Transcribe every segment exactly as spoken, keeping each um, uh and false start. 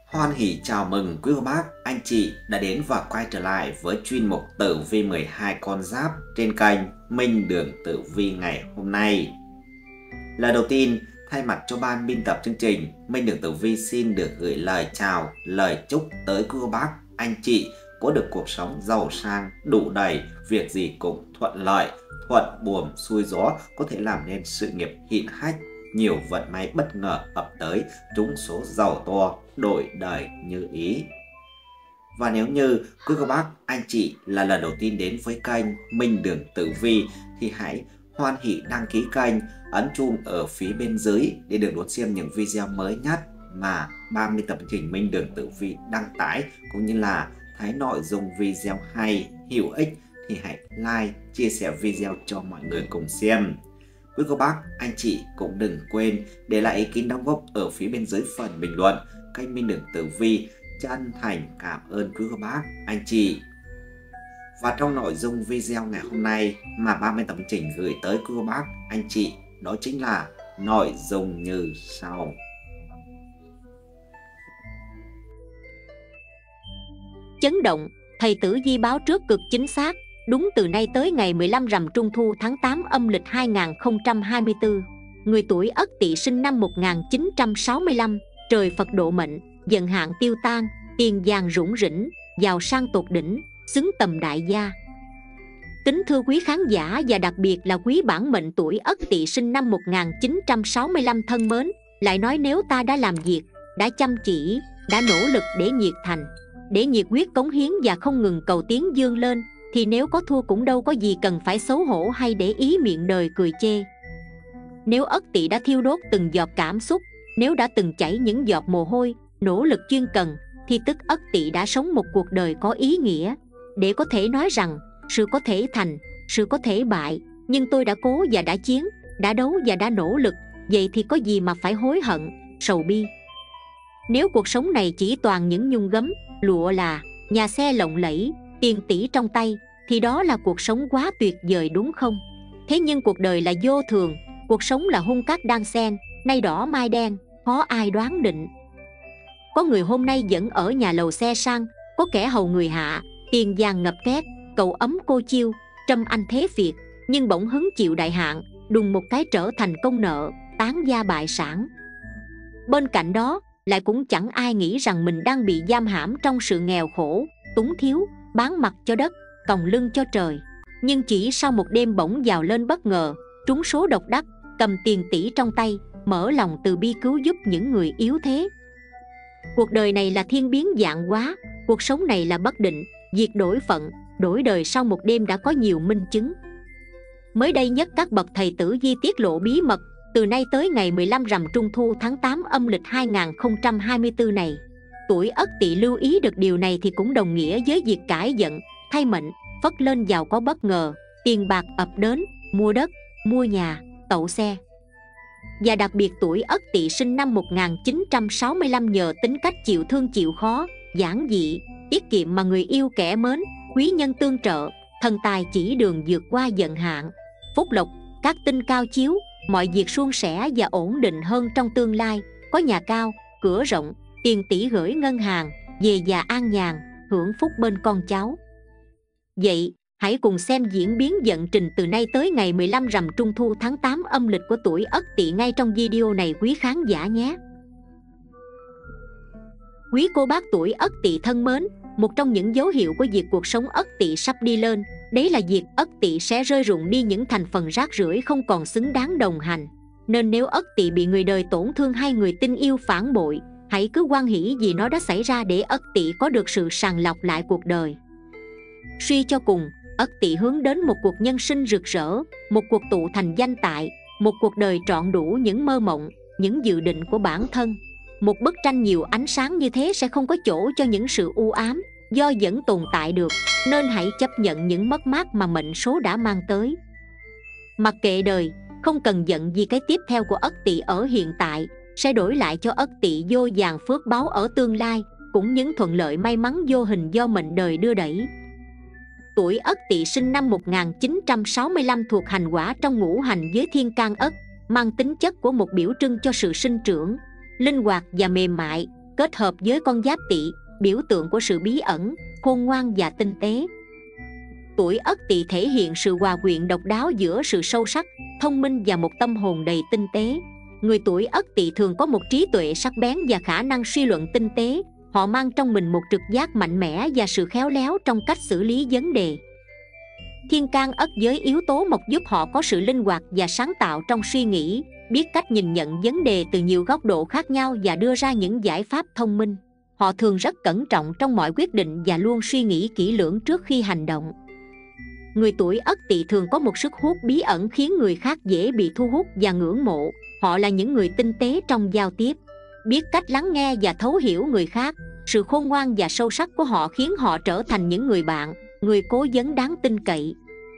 Hoan hỉ chào mừng quý cô bác, anh chị đã đến và quay trở lại với chuyên mục tử vi mười hai con giáp trên kênh Minh Đường Tử Vi ngày hôm nay. Lời đầu tiên, thay mặt cho ban biên tập chương trình, Minh Đường Tử Vi xin được gửi lời chào, lời chúc tới quý cô bác, anh chị có được cuộc sống giàu sang, đủ đầy, việc gì cũng thuận lợi, thuận buồm xuôi gió, có thể làm nên sự nghiệp hiển hách, nhiều vận may bất ngờ ập tới, trúng số giàu to, đổi đời như ý. Và nếu như quý cô bác, anh chị là lần đầu tiên đến với kênh Minh Đường Tử Vi thì hãy hoan hỉ đăng ký kênh, ấn chuông ở phía bên dưới để được đón xem những video mới nhất mà ban biên tập chương trình Minh Đường Tử Vi đăng tải, cũng như là thấy nội dung video hay, hữu ích thì hãy like, chia sẻ video cho mọi người cùng xem. Quý cô bác, anh chị cũng đừng quên để lại ý kiến đóng góp ở phía bên dưới phần bình luận. Kênh Minh Đường Tử Vi chân thành cảm ơn quý cô bác, anh chị. Và trong nội dung video ngày hôm nay mà ban biên tập chương trình gửi tới quý cô bác, anh chị, đó chính là nội dung như sau. Chấn động, thầy Tử Vi báo trước cực chính xác, đúng từ nay tới ngày mười lăm rằm Trung Thu tháng tám âm lịch hai nghìn không trăm hai mươi tư. Người tuổi Ất Tỵ sinh năm một nghìn chín trăm sáu mươi lăm, trời Phật độ mệnh, vận hạn tiêu tan, tiền vàng rủng rỉnh, giàu sang tột đỉnh, xứng tầm đại gia. Kính thưa quý khán giả và đặc biệt là quý bản mệnh tuổi Ất Tỵ sinh năm một nghìn chín trăm sáu mươi lăm thân mến, lại nói nếu ta đã làm việc, đã chăm chỉ, đã nỗ lực để nhiệt thành, để nhiệt huyết cống hiến và không ngừng cầu tiến vươn lên, thì nếu có thua cũng đâu có gì cần phải xấu hổ hay để ý miệng đời cười chê. Nếu Ất Tỵ đã thiêu đốt từng giọt cảm xúc, nếu đã từng chảy những giọt mồ hôi, nỗ lực chuyên cần, thì tức Ất Tỵ đã sống một cuộc đời có ý nghĩa. Để có thể nói rằng, sự có thể thành, sự có thể bại, nhưng tôi đã cố và đã chiến, đã đấu và đã nỗ lực, vậy thì có gì mà phải hối hận, sầu bi. Nếu cuộc sống này chỉ toàn những nhung gấm, lụa là, nhà xe lộng lẫy, tiền tỷ trong tay, thì đó là cuộc sống quá tuyệt vời đúng không? Thế nhưng cuộc đời là vô thường, cuộc sống là hung cát đan xen, nay đỏ mai đen, khó ai đoán định. Có người hôm nay vẫn ở nhà lầu xe sang, có kẻ hầu người hạ, tiền vàng ngập két, cậu ấm cô chiêu, trâm anh thế Việt, nhưng bỗng hứng chịu đại hạn, đùng một cái trở thành công nợ, tán gia bại sản. Bên cạnh đó, lại cũng chẳng ai nghĩ rằng mình đang bị giam hãm trong sự nghèo khổ, túng thiếu, bán mặt cho đất, còng lưng cho trời. Nhưng chỉ sau một đêm bỗng giàu lên bất ngờ, trúng số độc đắc, cầm tiền tỷ trong tay, mở lòng từ bi cứu giúp những người yếu thế. Cuộc đời này là thiên biến vạn hóa, cuộc sống này là bất định, việc đổi phận, đổi đời sau một đêm đã có nhiều minh chứng. Mới đây nhất các bậc thầy Tử Vi tiết lộ bí mật, từ nay tới ngày mười lăm rằm Trung Thu tháng tám âm lịch hai nghìn không trăm hai mươi tư này. Tuổi Ất Tỵ lưu ý được điều này thì cũng đồng nghĩa với việc cải vận, thay mệnh, phất lên giàu có bất ngờ, tiền bạc ập đến, mua đất, mua nhà, tậu xe. Và đặc biệt tuổi Ất Tỵ sinh năm một nghìn chín trăm sáu mươi lăm nhờ tính cách chịu thương chịu khó, giản dị, tiết kiệm mà người yêu kẻ mến, quý nhân tương trợ, thần tài chỉ đường vượt qua vận hạn, phúc lộc, các tinh cao chiếu, mọi việc suôn sẻ và ổn định hơn trong tương lai, có nhà cao, cửa rộng, tiền tỷ gửi ngân hàng, về già an nhàn, hưởng phúc bên con cháu. Vậy, hãy cùng xem diễn biến vận trình từ nay tới ngày mười lăm rằm Trung Thu tháng tám âm lịch của tuổi Ất Tỵ ngay trong video này quý khán giả nhé. Quý cô bác tuổi Ất Tỵ thân mến, một trong những dấu hiệu của việc cuộc sống Ất Tỵ sắp đi lên, đấy là việc Ất Tỵ sẽ rơi rụng đi những thành phần rác rưởi không còn xứng đáng đồng hành. Nên nếu Ất Tỵ bị người đời tổn thương hay người tin yêu phản bội, hãy cứ hoan hỉ vì nó đã xảy ra để Ất Tỵ có được sự sàng lọc lại cuộc đời. Suy cho cùng, Ất Tỵ hướng đến một cuộc nhân sinh rực rỡ, một cuộc tụ thành danh tại, một cuộc đời trọn đủ những mơ mộng, những dự định của bản thân. Một bức tranh nhiều ánh sáng như thế sẽ không có chỗ cho những sự u ám, do vẫn tồn tại được, nên hãy chấp nhận những mất mát mà mệnh số đã mang tới. Mặc kệ đời, không cần giận vì cái tiếp theo của Ất Tỵ ở hiện tại sẽ đổi lại cho Ất Tỵ vô vàn phước báu ở tương lai, cũng những thuận lợi may mắn vô hình do mệnh đời đưa đẩy. Tuổi Ất Tỵ sinh năm một nghìn chín trăm sáu mươi lăm thuộc hành quả trong ngũ hành với thiên can Ất, mang tính chất của một biểu trưng cho sự sinh trưởng, linh hoạt và mềm mại, kết hợp với con giáp Tỵ, biểu tượng của sự bí ẩn, khôn ngoan và tinh tế. Tuổi Ất Tỵ thể hiện sự hòa quyện độc đáo giữa sự sâu sắc, thông minh và một tâm hồn đầy tinh tế. Người tuổi Ất Tỵ thường có một trí tuệ sắc bén và khả năng suy luận tinh tế. Họ mang trong mình một trực giác mạnh mẽ và sự khéo léo trong cách xử lý vấn đề. Thiên can ất với yếu tố mộc giúp họ có sự linh hoạt và sáng tạo trong suy nghĩ, biết cách nhìn nhận vấn đề từ nhiều góc độ khác nhau và đưa ra những giải pháp thông minh. Họ thường rất cẩn trọng trong mọi quyết định và luôn suy nghĩ kỹ lưỡng trước khi hành động. Người tuổi Ất Tỵ thường có một sức hút bí ẩn khiến người khác dễ bị thu hút và ngưỡng mộ. Họ là những người tinh tế trong giao tiếp, biết cách lắng nghe và thấu hiểu người khác. Sự khôn ngoan và sâu sắc của họ khiến họ trở thành những người bạn, người cố vấn đáng tin cậy.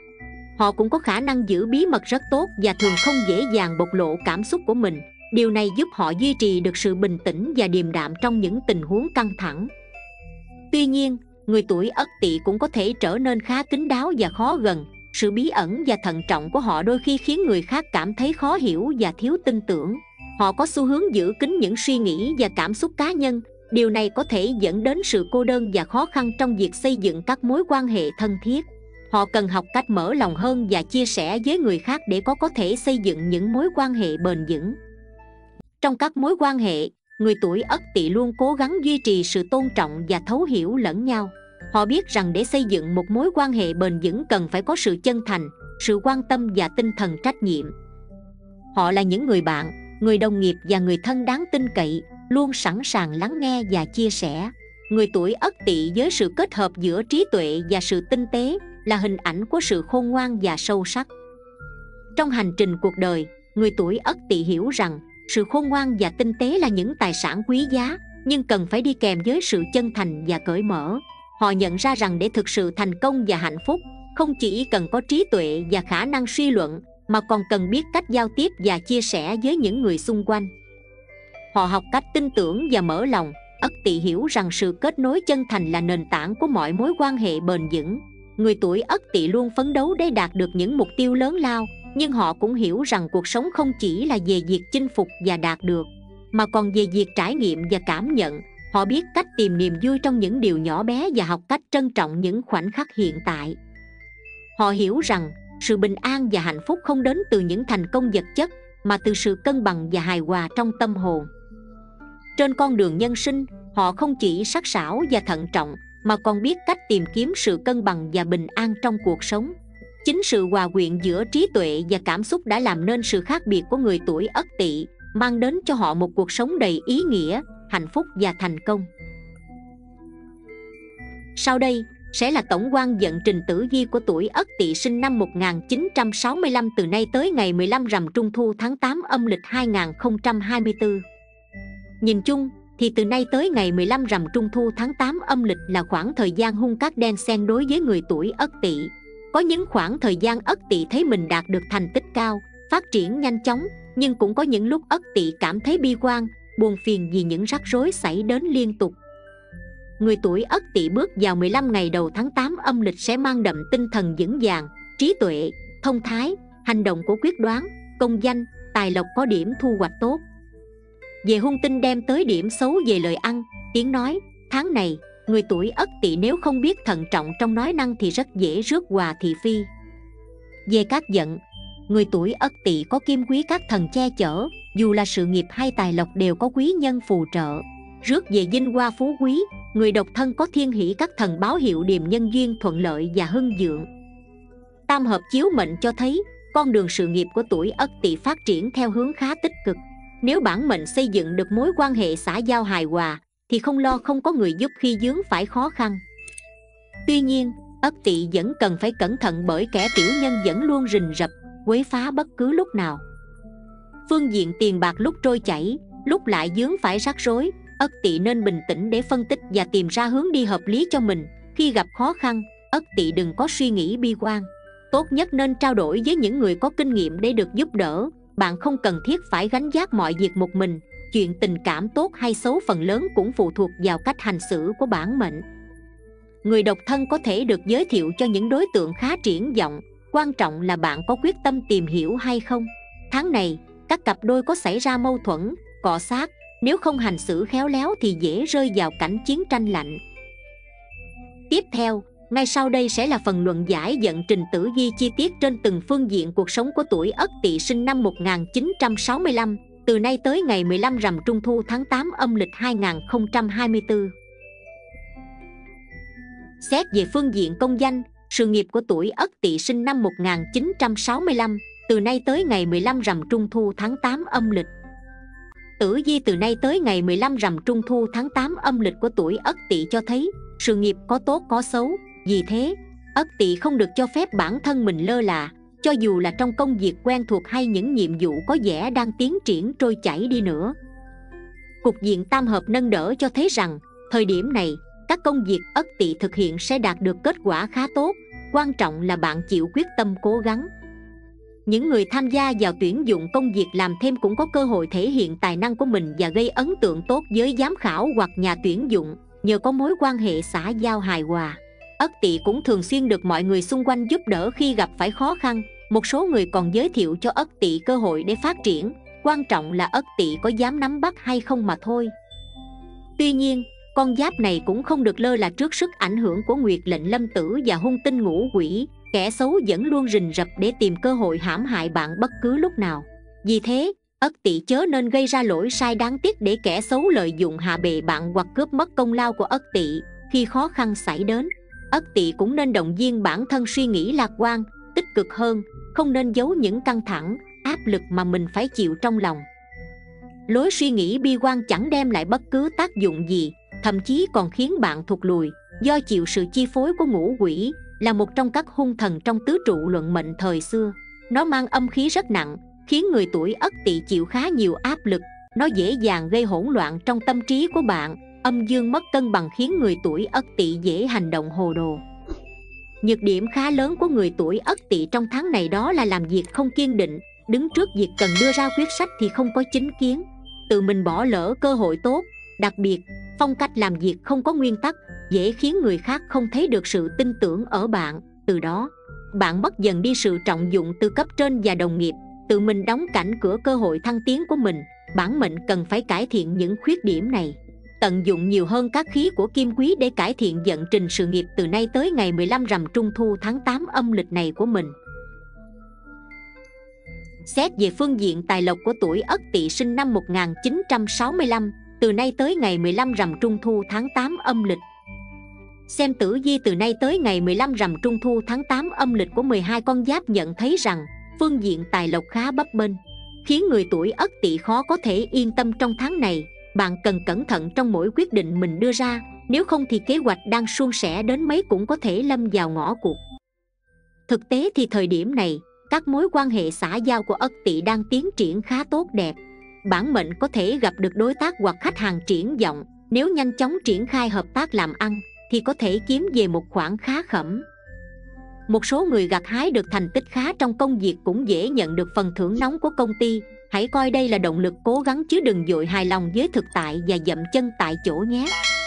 Họ cũng có khả năng giữ bí mật rất tốt và thường không dễ dàng bộc lộ cảm xúc của mình. Điều này giúp họ duy trì được sự bình tĩnh và điềm đạm trong những tình huống căng thẳng. Tuy nhiên, người tuổi Ất Tỵ cũng có thể trở nên khá kín đáo và khó gần. Sự bí ẩn và thận trọng của họ đôi khi khiến người khác cảm thấy khó hiểu và thiếu tin tưởng. Họ có xu hướng giữ kín những suy nghĩ và cảm xúc cá nhân. Điều này có thể dẫn đến sự cô đơn và khó khăn trong việc xây dựng các mối quan hệ thân thiết. Họ cần học cách mở lòng hơn và chia sẻ với người khác để có có thể xây dựng những mối quan hệ bền vững. Trong các mối quan hệ, người tuổi Ất Tỵ luôn cố gắng duy trì sự tôn trọng và thấu hiểu lẫn nhau. Họ biết rằng để xây dựng một mối quan hệ bền vững cần phải có sự chân thành, sự quan tâm và tinh thần trách nhiệm. Họ là những người bạn, người đồng nghiệp và người thân đáng tin cậy, luôn sẵn sàng lắng nghe và chia sẻ. Người tuổi Ất Tỵ với sự kết hợp giữa trí tuệ và sự tinh tế là hình ảnh của sự khôn ngoan và sâu sắc. Trong hành trình cuộc đời, người tuổi Ất Tỵ hiểu rằng sự khôn ngoan và tinh tế là những tài sản quý giá, nhưng cần phải đi kèm với sự chân thành và cởi mở. Họ nhận ra rằng để thực sự thành công và hạnh phúc, không chỉ cần có trí tuệ và khả năng suy luận, mà còn cần biết cách giao tiếp và chia sẻ với những người xung quanh. Họ học cách tin tưởng và mở lòng. Ất Tỵ hiểu rằng sự kết nối chân thành là nền tảng của mọi mối quan hệ bền vững. Người tuổi Ất Tỵ luôn phấn đấu để đạt được những mục tiêu lớn lao, nhưng họ cũng hiểu rằng cuộc sống không chỉ là về việc chinh phục và đạt được, mà còn về việc trải nghiệm và cảm nhận. Họ biết cách tìm niềm vui trong những điều nhỏ bé và học cách trân trọng những khoảnh khắc hiện tại. Họ hiểu rằng sự bình an và hạnh phúc không đến từ những thành công vật chất, mà từ sự cân bằng và hài hòa trong tâm hồn. Trên con đường nhân sinh, họ không chỉ sắc sảo và thận trọng, mà còn biết cách tìm kiếm sự cân bằng và bình an trong cuộc sống. Chính sự hòa quyện giữa trí tuệ và cảm xúc đã làm nên sự khác biệt của người tuổi Ất Tỵ, mang đến cho họ một cuộc sống đầy ý nghĩa, hạnh phúc và thành công. Sau đây sẽ là tổng quan vận trình tử vi của tuổi Ất Tỵ sinh năm một nghìn chín trăm sáu mươi lăm từ nay tới ngày mười lăm rằm Trung Thu tháng tám âm lịch hai nghìn không trăm hai mươi tư. Nhìn chung thì từ nay tới ngày mười lăm rằm Trung Thu tháng tám âm lịch là khoảng thời gian hung cát đen xen đối với người tuổi Ất Tỵ. Có những khoảng thời gian Ất Tỵ thấy mình đạt được thành tích cao, phát triển nhanh chóng, nhưng cũng có những lúc Ất Tỵ cảm thấy bi quan, buồn phiền vì những rắc rối xảy đến liên tục. Người tuổi Ất Tỵ bước vào mười lăm ngày đầu tháng tám âm lịch sẽ mang đậm tinh thần vững vàng, trí tuệ, thông thái, hành động của quyết đoán, công danh, tài lộc có điểm thu hoạch tốt. Về hung tinh đem tới điểm xấu về lời ăn, tiếng nói. Tháng này, người tuổi Ất Tỵ nếu không biết thận trọng trong nói năng thì rất dễ rước hòa thị phi. Về các vận, người tuổi Ất Tỵ có kim quý các thần che chở, dù là sự nghiệp hay tài lộc đều có quý nhân phù trợ. Rước về vinh hoa phú quý, người độc thân có thiên hỷ các thần báo hiệu điềm nhân duyên thuận lợi và hưng vượng. Tam hợp chiếu mệnh cho thấy con đường sự nghiệp của tuổi Ất Tỵ phát triển theo hướng khá tích cực. Nếu bản mệnh xây dựng được mối quan hệ xã giao hài hòa thì không lo không có người giúp khi vướng phải khó khăn. Tuy nhiên, Ất Tỵ vẫn cần phải cẩn thận bởi kẻ tiểu nhân vẫn luôn rình rập, quấy phá bất cứ lúc nào. Phương diện tiền bạc lúc trôi chảy, lúc lại vướng phải rắc rối. Ất Tỵ nên bình tĩnh để phân tích và tìm ra hướng đi hợp lý cho mình. Khi gặp khó khăn, Ất Tỵ đừng có suy nghĩ bi quan. Tốt nhất nên trao đổi với những người có kinh nghiệm để được giúp đỡ. Bạn không cần thiết phải gánh vác mọi việc một mình. Chuyện tình cảm tốt hay xấu phần lớn cũng phụ thuộc vào cách hành xử của bản mệnh. Người độc thân có thể được giới thiệu cho những đối tượng khá triển vọng. Quan trọng là bạn có quyết tâm tìm hiểu hay không. Tháng này, các cặp đôi có xảy ra mâu thuẫn, cọ xát, nếu không hành xử khéo léo thì dễ rơi vào cảnh chiến tranh lạnh. Tiếp theo, ngay sau đây sẽ là phần luận giải vận trình tử vi chi tiết trên từng phương diện cuộc sống của tuổi Ất Tỵ sinh năm một nghìn chín trăm sáu mươi lăm, từ nay tới ngày mười lăm rằm Trung thu tháng tám âm lịch hai nghìn không trăm hai mươi tư. Xét về phương diện công danh, sự nghiệp của tuổi Ất Tỵ sinh năm một nghìn chín trăm sáu mươi lăm, từ nay tới ngày mười lăm rằm Trung thu tháng tám âm lịch. Tử vi từ nay tới ngày mười lăm rằm Trung thu tháng tám âm lịch của tuổi Ất Tỵ cho thấy sự nghiệp có tốt có xấu. Vì thế, Ất Tỵ không được cho phép bản thân mình lơ là, cho dù là trong công việc quen thuộc hay những nhiệm vụ có vẻ đang tiến triển trôi chảy đi nữa. Cục diện tam hợp nâng đỡ cho thấy rằng, thời điểm này, các công việc Ất Tỵ thực hiện sẽ đạt được kết quả khá tốt, quan trọng là bạn chịu quyết tâm cố gắng. Những người tham gia vào tuyển dụng công việc làm thêm cũng có cơ hội thể hiện tài năng của mình và gây ấn tượng tốt với giám khảo hoặc nhà tuyển dụng, nhờ có mối quan hệ xã giao hài hòa. Ất Tỵ cũng thường xuyên được mọi người xung quanh giúp đỡ khi gặp phải khó khăn. Một số người còn giới thiệu cho Ất Tỵ cơ hội để phát triển, quan trọng là Ất Tỵ có dám nắm bắt hay không mà thôi. Tuy nhiên, con giáp này cũng không được lơ là trước sức ảnh hưởng của Nguyệt lệnh Lâm Tử và hung tinh Ngũ Quỷ. Kẻ xấu vẫn luôn rình rập để tìm cơ hội hãm hại bạn bất cứ lúc nào. Vì thế, Ất Tỵ chớ nên gây ra lỗi sai đáng tiếc để kẻ xấu lợi dụng hạ bệ bạn hoặc cướp mất công lao của Ất Tỵ khi khó khăn xảy đến. Ất Tỵ cũng nên động viên bản thân suy nghĩ lạc quan, tích cực hơn, không nên giấu những căng thẳng, áp lực mà mình phải chịu trong lòng. Lối suy nghĩ bi quan chẳng đem lại bất cứ tác dụng gì, thậm chí còn khiến bạn thụt lùi, do chịu sự chi phối của Ngũ Quỷ, là một trong các hung thần trong tứ trụ luận mệnh thời xưa. Nó mang âm khí rất nặng, khiến người tuổi Ất Tỵ chịu khá nhiều áp lực. Nó dễ dàng gây hỗn loạn trong tâm trí của bạn, âm dương mất cân bằng khiến người tuổi Ất Tỵ dễ hành động hồ đồ. Nhược điểm khá lớn của người tuổi Ất Tỵ trong tháng này đó là làm việc không kiên định, đứng trước việc cần đưa ra quyết sách thì không có chính kiến, tự mình bỏ lỡ cơ hội tốt. Đặc biệt, phong cách làm việc không có nguyên tắc, dễ khiến người khác không thấy được sự tin tưởng ở bạn. Từ đó, bạn mất dần đi sự trọng dụng từ cấp trên và đồng nghiệp, tự mình đóng cánh cửa cơ hội thăng tiến của mình. Bản mệnh cần phải cải thiện những khuyết điểm này, tận dụng nhiều hơn các khí của kim quý để cải thiện vận trình sự nghiệp từ nay tới ngày mười lăm rằm Trung thu tháng tám âm lịch này của mình. Xét về phương diện tài lộc của tuổi Ất Tỵ sinh năm một nghìn chín trăm sáu mươi lăm, từ nay tới ngày mười lăm rằm Trung thu tháng tám âm lịch. Xem tử vi từ nay tới ngày mười lăm rằm Trung thu tháng tám âm lịch của mười hai con giáp nhận thấy rằng phương diện tài lộc khá bấp bênh, khiến người tuổi Ất Tỵ khó có thể yên tâm trong tháng này. Bạn cần cẩn thận trong mỗi quyết định mình đưa ra, nếu không thì kế hoạch đang suôn sẻ đến mấy cũng có thể lâm vào ngõ cụt. Thực tế thì thời điểm này, các mối quan hệ xã giao của Ất Tỵ đang tiến triển khá tốt đẹp. Bản mệnh có thể gặp được đối tác hoặc khách hàng triển vọng. Nếu nhanh chóng triển khai hợp tác làm ăn thì có thể kiếm về một khoản khá khẩm. Một số người gặt hái được thành tích khá trong công việc cũng dễ nhận được phần thưởng nóng của công ty. Hãy coi đây là động lực cố gắng chứ đừng vội hài lòng với thực tại và dậm chân tại chỗ nhé.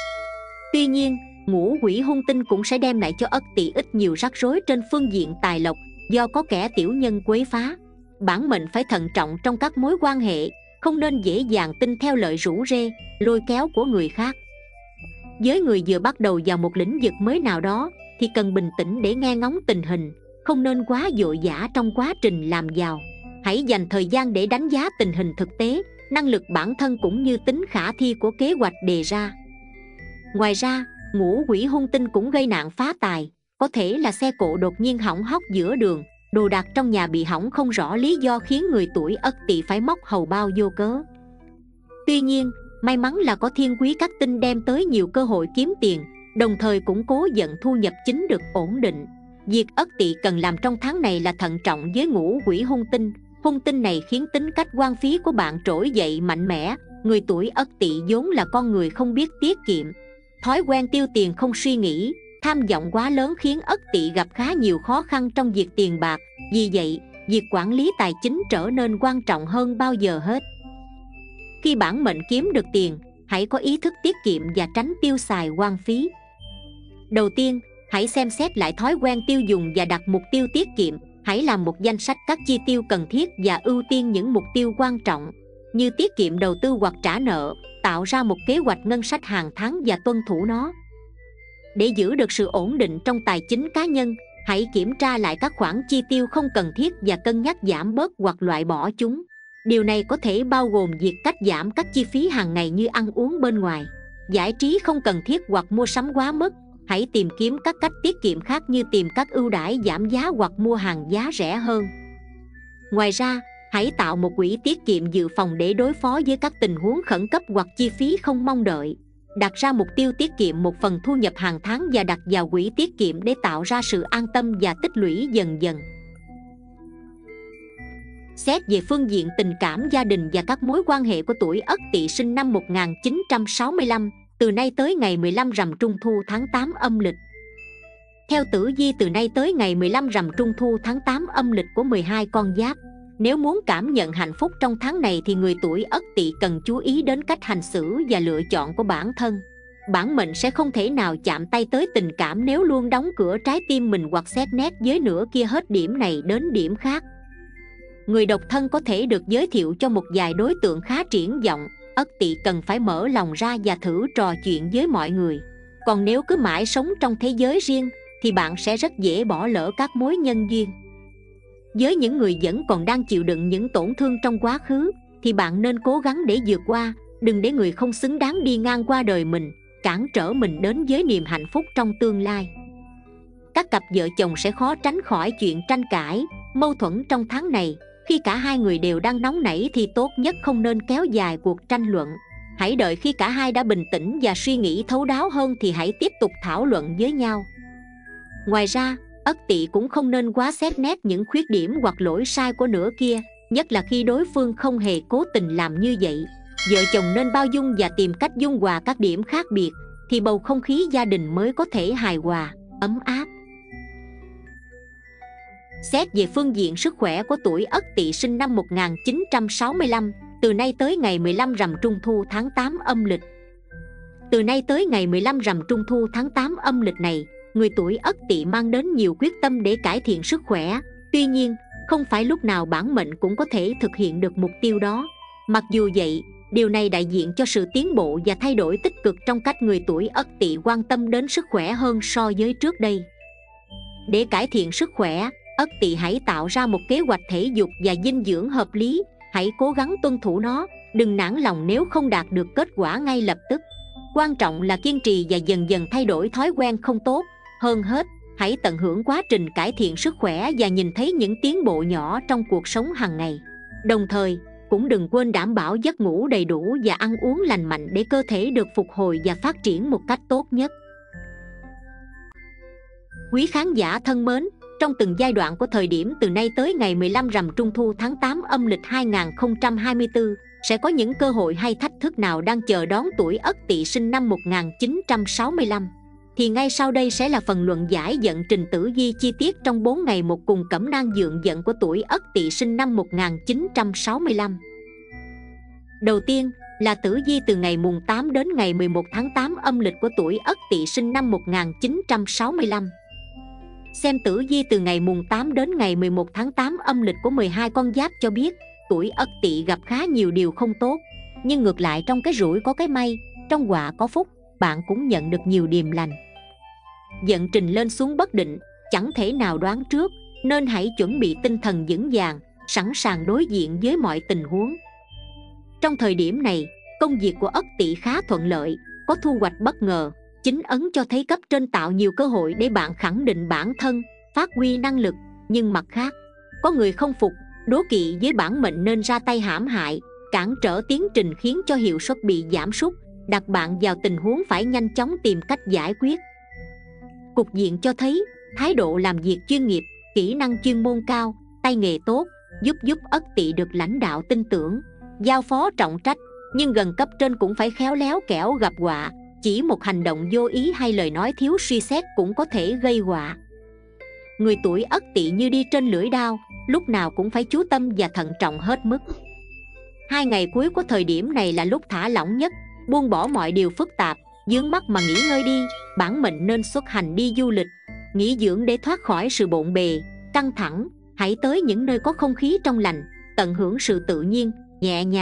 Tuy nhiên, Ngũ Quỷ hung tinh cũng sẽ đem lại cho Ất Tỵ ít nhiều rắc rối trên phương diện tài lộc, do có kẻ tiểu nhân quấy phá. Bản mệnh phải thận trọng trong các mối quan hệ, không nên dễ dàng tin theo lời rủ rê, lôi kéo của người khác. Với người vừa bắt đầu vào một lĩnh vực mới nào đó thì cần bình tĩnh để nghe ngóng tình hình, không nên quá vội vã trong quá trình làm giàu. Hãy dành thời gian để đánh giá tình hình thực tế, năng lực bản thân cũng như tính khả thi của kế hoạch đề ra. Ngoài ra, Ngũ Quỷ hung tinh cũng gây nạn phá tài, có thể là xe cộ đột nhiên hỏng hóc giữa đường, đồ đạc trong nhà bị hỏng không rõ lý do khiến người tuổi Ất Tỵ phải móc hầu bao vô cớ. Tuy nhiên, may mắn là có thiên quý các tinh đem tới nhiều cơ hội kiếm tiền, đồng thời củng cố vận thu nhập chính được ổn định. Việc Ất Tỵ cần làm trong tháng này là thận trọng với Ngũ Quỷ hung tinh. Hung tinh này khiến tính cách hoang phí của bạn trỗi dậy mạnh mẽ. Người tuổi Ất Tỵ vốn là con người không biết tiết kiệm, thói quen tiêu tiền không suy nghĩ, tham vọng quá lớn khiến Ất Tỵ gặp khá nhiều khó khăn trong việc tiền bạc. Vì vậy, việc quản lý tài chính trở nên quan trọng hơn bao giờ hết. Khi bản mệnh kiếm được tiền, hãy có ý thức tiết kiệm và tránh tiêu xài hoang phí. Đầu tiên, hãy xem xét lại thói quen tiêu dùng và đặt mục tiêu tiết kiệm. Hãy làm một danh sách các chi tiêu cần thiết và ưu tiên những mục tiêu quan trọng. như tiết kiệm đầu tư hoặc trả nợ, tạo ra một kế hoạch ngân sách hàng tháng và tuân thủ nó. Để giữ được sự ổn định trong tài chính cá nhân, hãy kiểm tra lại các khoản chi tiêu không cần thiết và cân nhắc giảm bớt hoặc loại bỏ chúng. Điều này có thể bao gồm việc cắt giảm các chi phí hàng ngày như ăn uống bên ngoài, giải trí không cần thiết hoặc mua sắm quá mức. Hãy tìm kiếm các cách tiết kiệm khác như tìm các ưu đãi giảm giá hoặc mua hàng giá rẻ hơn. Ngoài ra, hãy tạo một quỹ tiết kiệm dự phòng để đối phó với các tình huống khẩn cấp hoặc chi phí không mong đợi. Đặt ra mục tiêu tiết kiệm một phần thu nhập hàng tháng và đặt vào quỹ tiết kiệm để tạo ra sự an tâm và tích lũy dần dần. Xét về phương diện tình cảm gia đình và các mối quan hệ của tuổi Ất Tỵ sinh năm một nghìn chín trăm sáu mươi lăm, từ nay tới ngày mười lăm rằm Trung thu tháng tám âm lịch. Theo tử vi, từ nay tới ngày mười lăm rằm Trung thu tháng tám âm lịch của mười hai con giáp, nếu muốn cảm nhận hạnh phúc trong tháng này thì người tuổi Ất Tỵ cần chú ý đến cách hành xử và lựa chọn của bản thân. Bản mệnh sẽ không thể nào chạm tay tới tình cảm nếu luôn đóng cửa trái tim mình hoặc xét nét với nửa kia hết điểm này đến điểm khác. Người độc thân có thể được giới thiệu cho một vài đối tượng khá triển vọng. Ất Tỵ cần phải mở lòng ra và thử trò chuyện với mọi người. Còn nếu cứ mãi sống trong thế giới riêng thì bạn sẽ rất dễ bỏ lỡ các mối nhân duyên. Với những người vẫn còn đang chịu đựng những tổn thương trong quá khứ thì bạn nên cố gắng để vượt qua, đừng để người không xứng đáng đi ngang qua đời mình, cản trở mình đến với niềm hạnh phúc trong tương lai. Các cặp vợ chồng sẽ khó tránh khỏi chuyện tranh cãi, mâu thuẫn trong tháng này. Khi cả hai người đều đang nóng nảy thì tốt nhất không nên kéo dài cuộc tranh luận. Hãy đợi khi cả hai đã bình tĩnh và suy nghĩ thấu đáo hơn thì hãy tiếp tục thảo luận với nhau. Ngoài ra, Ất Tỵ cũng không nên quá xét nét những khuyết điểm hoặc lỗi sai của nửa kia, nhất là khi đối phương không hề cố tình làm như vậy. Vợ chồng nên bao dung và tìm cách dung hòa các điểm khác biệt thì bầu không khí gia đình mới có thể hài hòa, ấm áp. Xét về phương diện sức khỏe của tuổi Ất Tỵ sinh năm một nghìn chín trăm sáu mươi lăm, từ nay tới ngày mười lăm rằm Trung thu tháng tám âm lịch. Từ nay tới ngày mười lăm rằm Trung thu tháng tám âm lịch này, người tuổi Ất Tỵ mang đến nhiều quyết tâm để cải thiện sức khỏe. Tuy nhiên, không phải lúc nào bản mệnh cũng có thể thực hiện được mục tiêu đó. Mặc dù vậy, điều này đại diện cho sự tiến bộ và thay đổi tích cực trong cách người tuổi Ất Tỵ quan tâm đến sức khỏe hơn so với trước đây. Để cải thiện sức khỏe, Ất Tỵ hãy tạo ra một kế hoạch thể dục và dinh dưỡng hợp lý. Hãy cố gắng tuân thủ nó, đừng nản lòng nếu không đạt được kết quả ngay lập tức. Quan trọng là kiên trì và dần dần thay đổi thói quen không tốt. Hơn hết, hãy tận hưởng quá trình cải thiện sức khỏe và nhìn thấy những tiến bộ nhỏ trong cuộc sống hàng ngày. Đồng thời, cũng đừng quên đảm bảo giấc ngủ đầy đủ và ăn uống lành mạnh để cơ thể được phục hồi và phát triển một cách tốt nhất. Quý khán giả thân mến, trong từng giai đoạn của thời điểm từ nay tới ngày mười lăm rằm Trung thu tháng tám âm lịch hai nghìn không trăm hai mươi tư, sẽ có những cơ hội hay thách thức nào đang chờ đón tuổi Ất Tỵ sinh năm một nghìn chín trăm sáu mươi lăm? Thì ngay sau đây sẽ là phần luận giải vận trình tử vi chi tiết trong bốn ngày một cùng cẩm nang dượng vận của tuổi Ất Tỵ sinh năm một nghìn chín trăm sáu mươi lăm. Đầu tiên là tử vi từ ngày mùng tám đến ngày mười một tháng tám âm lịch của tuổi Ất Tỵ sinh năm một nghìn chín trăm sáu mươi lăm. Xem tử vi từ ngày mùng tám đến ngày mười một tháng tám âm lịch của mười hai con giáp cho biết, tuổi Ất Tỵ gặp khá nhiều điều không tốt. Nhưng ngược lại, trong cái rủi có cái may, trong họa có phúc, bạn cũng nhận được nhiều điềm lành. Vận trình lên xuống bất định, chẳng thể nào đoán trước, nên hãy chuẩn bị tinh thần vững vàng, sẵn sàng đối diện với mọi tình huống. Trong thời điểm này, công việc của Ất Tỵ khá thuận lợi, có thu hoạch bất ngờ. Chính ấn cho thấy cấp trên tạo nhiều cơ hội để bạn khẳng định bản thân, phát huy năng lực. Nhưng mặt khác, có người không phục, đố kỵ với bản mệnh nên ra tay hãm hại, cản trở tiến trình khiến cho hiệu suất bị giảm sút, đặt bạn vào tình huống phải nhanh chóng tìm cách giải quyết. Cục diện cho thấy thái độ làm việc chuyên nghiệp, kỹ năng chuyên môn cao, tay nghề tốt, giúp giúp Ất Tỵ được lãnh đạo tin tưởng, giao phó trọng trách. Nhưng gần cấp trên cũng phải khéo léo kẻo gặp họa. Chỉ một hành động vô ý hay lời nói thiếu suy xét cũng có thể gây họa. Người tuổi Ất Tỵ như đi trên lưỡi dao, lúc nào cũng phải chú tâm và thận trọng hết mức. Hai ngày cuối của thời điểm này là lúc thả lỏng nhất, buông bỏ mọi điều phức tạp, vướng mắc mà nghỉ ngơi đi. Bản mệnh nên xuất hành đi du lịch, nghỉ dưỡng để thoát khỏi sự bộn bề, căng thẳng. Hãy tới những nơi có không khí trong lành, tận hưởng sự tự nhiên, nhẹ nhàng,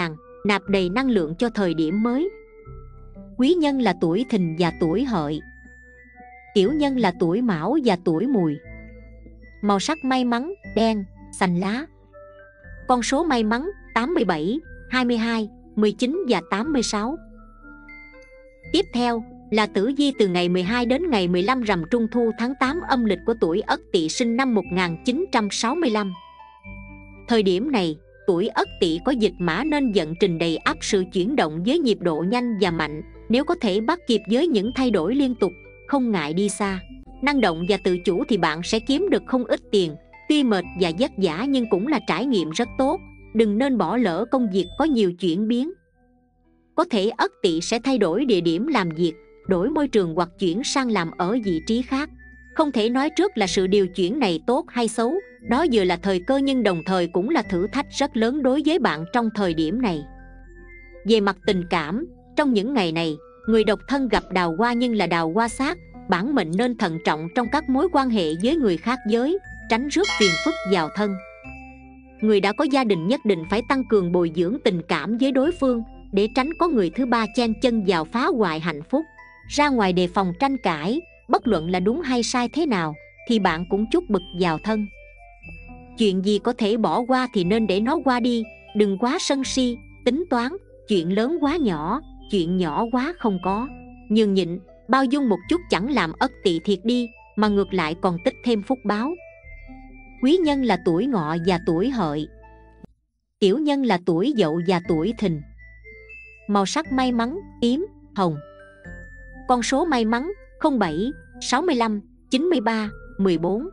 nạp đầy năng lượng cho thời điểm mới. Quý nhân là tuổi Thìn và tuổi Hợi. Tiểu nhân là tuổi Mão và tuổi Mùi. Màu sắc may mắn đen, xanh lá. Con số may mắn tám mươi bảy, hai mươi hai, mười chín và tám mươi sáu. Tiếp theo là tử vi từ ngày mười hai đến ngày mười lăm rằm Trung thu tháng tám âm lịch của tuổi Ất Tỵ sinh năm một nghìn chín trăm sáu mươi lăm. Thời điểm này, tuổi Ất Tỵ có dịch mã nên vận trình đầy ắp sự chuyển động với nhịp độ nhanh và mạnh. Nếu có thể bắt kịp với những thay đổi liên tục, không ngại đi xa, năng động và tự chủ thì bạn sẽ kiếm được không ít tiền. Tuy mệt và vất vả nhưng cũng là trải nghiệm rất tốt. Đừng nên bỏ lỡ công việc có nhiều chuyển biến. Có thể Ất Tỵ sẽ thay đổi địa điểm làm việc, đổi môi trường hoặc chuyển sang làm ở vị trí khác. Không thể nói trước là sự điều chuyển này tốt hay xấu. Đó vừa là thời cơ nhưng đồng thời cũng là thử thách rất lớn đối với bạn trong thời điểm này. Về mặt tình cảm, trong những ngày này, người độc thân gặp đào hoa nhưng là đào hoa xác. Bản mệnh nên thận trọng trong các mối quan hệ với người khác giới, tránh rước phiền phức vào thân. Người đã có gia đình nhất định phải tăng cường bồi dưỡng tình cảm với đối phương, để tránh có người thứ ba chen chân vào phá hoại hạnh phúc. Ra ngoài đề phòng tranh cãi, bất luận là đúng hay sai thế nào, thì bạn cũng chút bực vào thân. Chuyện gì có thể bỏ qua thì nên để nó qua đi, đừng quá sân si, tính toán, chuyện lớn quá nhỏ, chuyện nhỏ quá không có. Nhường nhịn, bao dung một chút chẳng làm Ất Tỵ thiệt đi, mà ngược lại còn tích thêm phúc báo. Quý nhân là tuổi Ngọ và tuổi Hợi. Tiểu nhân là tuổi Dậu và tuổi Thìn. Màu sắc may mắn tím, hồng. Con số may mắn không bảy, sáu mươi lăm, chín mươi ba, mười bốn.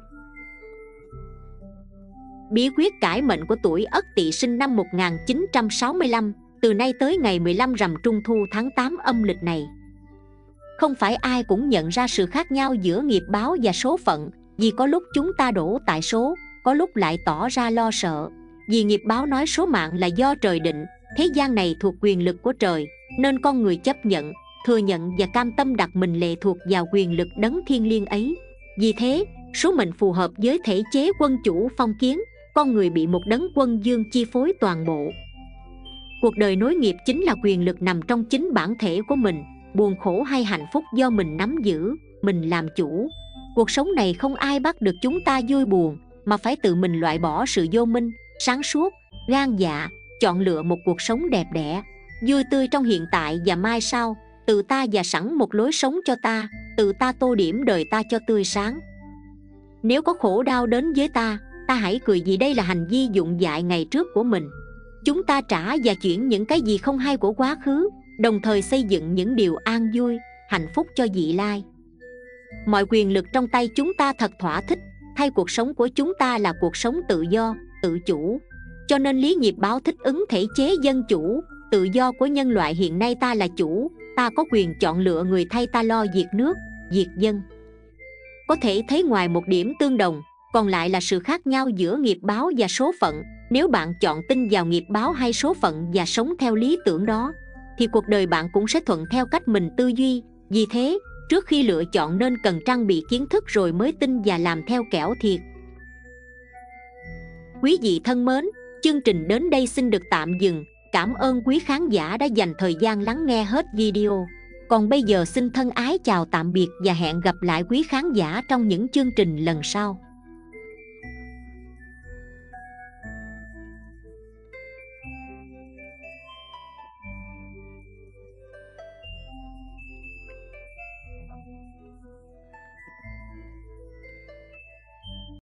Bí quyết cải mệnh của tuổi Ất Tỵ sinh năm một nghìn chín trăm sáu mươi lăm, từ nay tới ngày mười lăm rằm Trung thu tháng tám âm lịch này. Không phải ai cũng nhận ra sự khác nhau giữa nghiệp báo và số phận, vì có lúc chúng ta đổ tại số, có lúc lại tỏ ra lo sợ. Vì nghiệp báo nói số mạng là do trời định, thế gian này thuộc quyền lực của trời, nên con người chấp nhận, thừa nhận và cam tâm đặt mình lệ thuộc vào quyền lực đấng thiêng liêng ấy. Vì thế, số mệnh phù hợp với thể chế quân chủ phong kiến, con người bị một đấng quân dương chi phối toàn bộ. Cuộc đời nối nghiệp chính là quyền lực nằm trong chính bản thể của mình, buồn khổ hay hạnh phúc do mình nắm giữ, mình làm chủ. Cuộc sống này không ai bắt được chúng ta vui buồn, mà phải tự mình loại bỏ sự vô minh, sáng suốt, gan dạ, chọn lựa một cuộc sống đẹp đẽ, vui tươi trong hiện tại và mai sau. Tự ta và sẵn một lối sống cho ta, tự ta tô điểm đời ta cho tươi sáng. Nếu có khổ đau đến với ta, ta hãy cười vì đây là hành vi dụng dại ngày trước của mình. Chúng ta trả và chuyển những cái gì không hay của quá khứ, đồng thời xây dựng những điều an vui, hạnh phúc cho vị lai. Mọi quyền lực trong tay chúng ta thật thỏa thích, thay cuộc sống của chúng ta là cuộc sống tự do, tự chủ. Cho nên lý nghiệp báo thích ứng thể chế dân chủ, tự do của nhân loại hiện nay. Ta là chủ, ta có quyền chọn lựa người thay ta lo việc nước, việc dân. Có thể thấy ngoài một điểm tương đồng, còn lại là sự khác nhau giữa nghiệp báo và số phận. Nếu bạn chọn tin vào nghiệp báo hay số phận và sống theo lý tưởng đó, thì cuộc đời bạn cũng sẽ thuận theo cách mình tư duy. Vì thế, trước khi lựa chọn nên cần trang bị kiến thức rồi mới tin và làm theo kẻo thiệt. Quý vị thân mến, chương trình đến đây xin được tạm dừng. Cảm ơn quý khán giả đã dành thời gian lắng nghe hết video. Còn bây giờ xin thân ái chào tạm biệt và hẹn gặp lại quý khán giả trong những chương trình lần sau.